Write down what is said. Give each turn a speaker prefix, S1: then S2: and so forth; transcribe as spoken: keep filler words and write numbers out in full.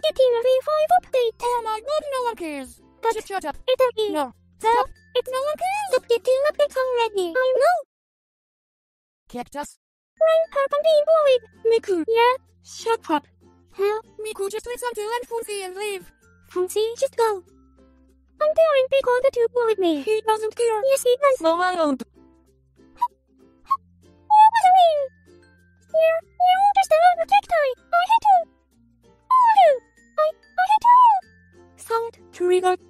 S1: getting a V five update.
S2: Oh my god, no one cares.
S1: But
S2: Just shut up.
S1: it's a V.
S2: No.
S1: So,
S2: Stop.
S1: it's no one cares. But getting updates already. I know.
S2: Cactus.
S1: Rain I'm being bullied. Miku. Yeah?
S2: Shut up.
S1: Huh?
S2: Miku, just listen to and Funcy and leave.
S1: Funcy, just go. I'm daring because the two bullied me.
S2: He doesn't care.
S1: Yes, he does.
S2: No, I don't.
S1: What does it mean? Yeah, you just a little cacti. I hate you. All of you. I, I hate you all. Sound triggered.